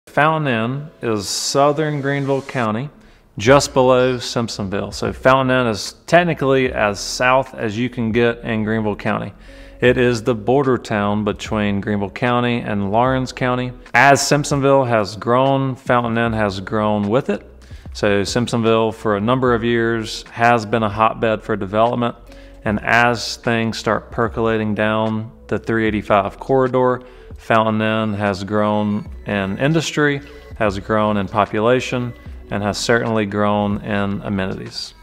Fountain Inn is southern Greenville County, just below Simpsonville. So Fountain Inn is technically as south as you can get in Greenville County. It is the border town between Greenville County and Laurens County. As Simpsonville has grown, Fountain Inn has grown with it. So Simpsonville for a number of years has been a hotbed for development. And as things start percolating down the 385 corridor, Fountain Inn has grown in industry, has grown in population, and has certainly grown in amenities.